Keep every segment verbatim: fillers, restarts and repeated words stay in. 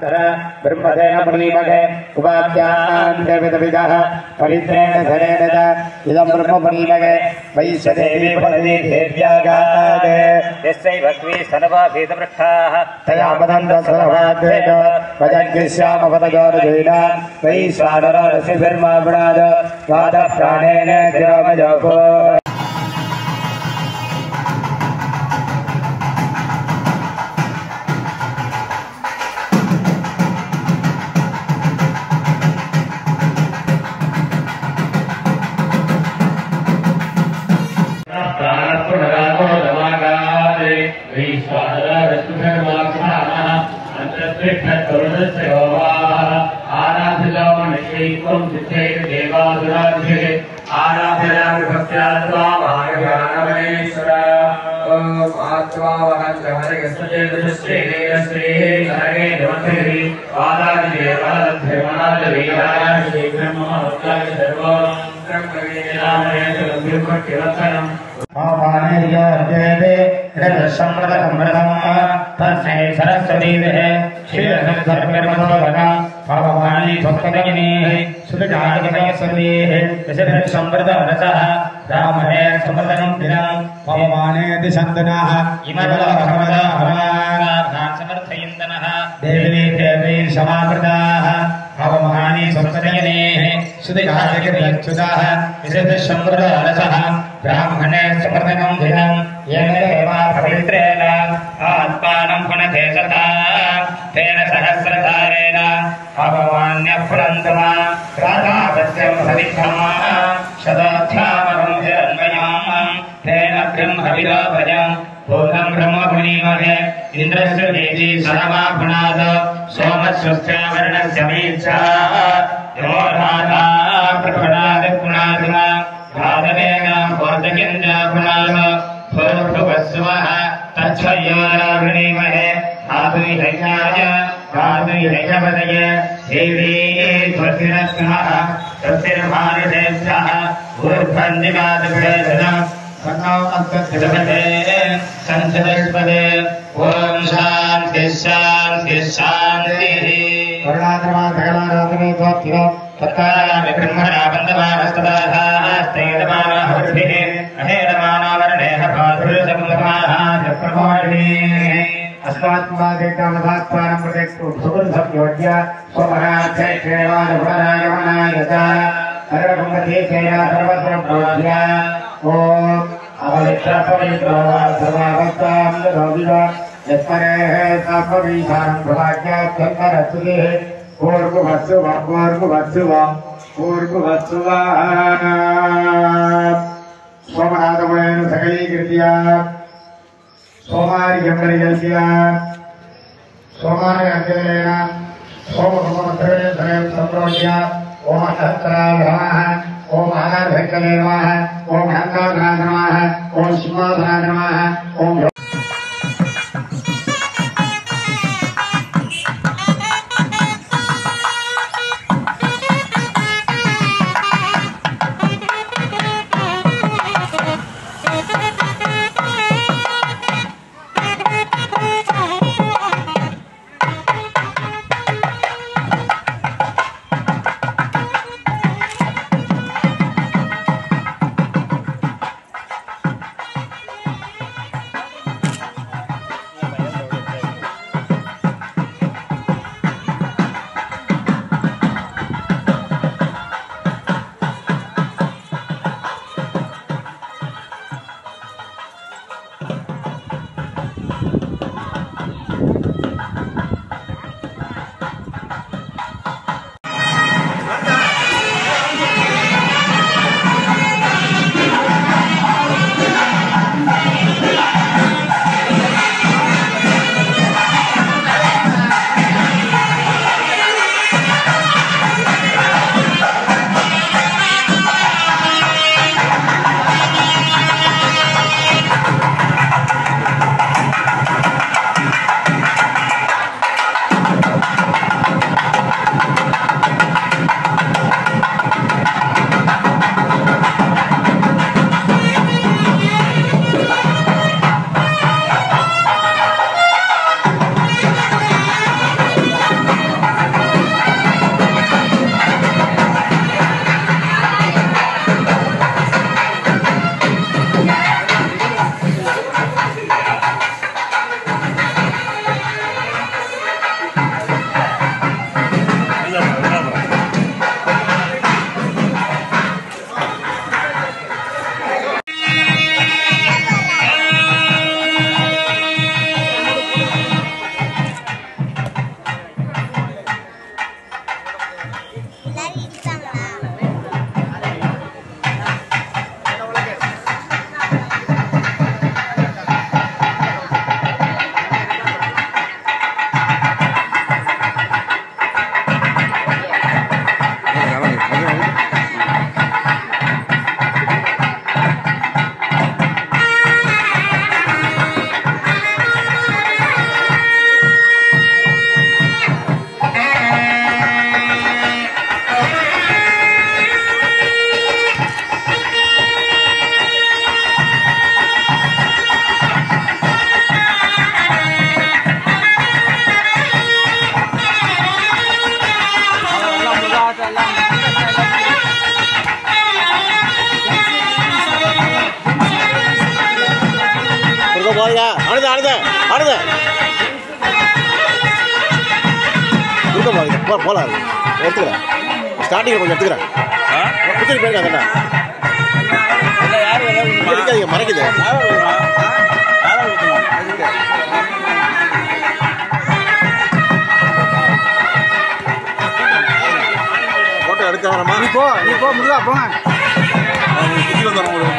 ब्रह्मदेन प्रणीमहे उपाध्यान् देवदविदः पवित्रेण धनेन च इदं ब्रह्म प्रणीमहे वैश्यदेवी पदवी देव्यागादे यस्यै भक्वी स्तनवाभीतपृष्ठाः तया मदन्तस्वरवाद्वेद वजग्श्यामपदयोर्जयिना वैश्वानरसिभिर्मापुणाद वादः प्राणेन गिरोमजोको सरस्वती भगवानी सुमृतरसः रामणे समृतनं दिनं भगवाने दिशन्दनः समर्थयन्तनः देवी देवी समावृताः भगवानी संसदयनेः सुदिगाजगिरिच्युताः विशुद्धसमृतरसः ब्राह्मणे समृतनं दिनं येन देवा पवित्रेण आत्मानं पुनते सदा तेन सहस्रधारेण भगवान्यफुरन्तमा राधापत्यं सविद्धमा शताध्यामहं हिरण्मयां तेन ब्रह्मविदोभजं भूतं ब्रह्म प्रणीमहे इन्द्रस्य देवी सर्वाभुनाद सोमस्वस्य वर्णस्य वीक्षा यो राधा प्रभुनाद पुनादमा राधवेन भोजकेन्द्र पुनाद भूर्भुवस्वः तच्छयोरावृणीमहे आधुर्यज्ञाय आधुर्यजपदये देवी त्वतिरस्मः तस्तिर्भानुदेभ्यः ऊर्ध्वन्दिवादभेदनम् सन्नोऽस्तुतिपदे संसदस्पदे ॐ शान्ति शान्ति शान्तिः करुणाद्रमाधगणाराधने त्वत्तिरो तत्कारामि ब्रह्मणा बन्धमानस्तदास्तेदमानः वृद्धिः अहेदमानावरणेह भातुर्संगमाः चक्रमोर्णिः अस्मात्मादेकामधात्मानं प्रत्यक्तो सुगुणसंयोज्य स्वमहाध्यक्षेवानुपरायमनाय च हरभुङ्गतीर्थेन सर्वत्र प्रोज्य ॐ अवलित्रपवित्रो सर्वावस्थां दरोविव यस्मरेः तापवीशानं प्रभाग्यात्यन्तरस्तुतिः पूर्ववत्सुव पूर्ववत्सुव पूर्ववत्सुव स्वमनादमयेन सकलीकृत्य सोमार्यम्बरिजस्य सोमार्यञ्जलेन सोमकुमन्त्रेण सम्प्रोज्य ओम सहस्राय नमः ओम आधारभक्तये नमः ओम हंसाधनाय नमः ओम सिंहासनाय नमः ओम போ போகலாம் எடுத்துக்கிறேன் ஸ்டார்டிங்கில் கொஞ்சம் எடுத்துக்கிறேன் குத்திரி போயிருக்கேன் கண்ணா எடுக்காதீங்க மறைக்குது ஃபோட்டோ எடுக்க வரமா நீ போ நீ போ முருகா போங்க குத்தி வந்துடுறோம்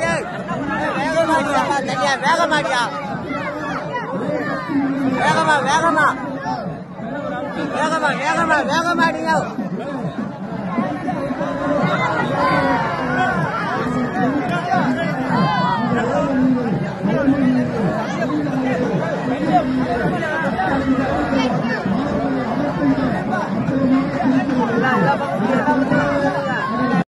தனியா வேகமாடியா வேகமா வேகமா வேகமா வேகமா வேகமாடியா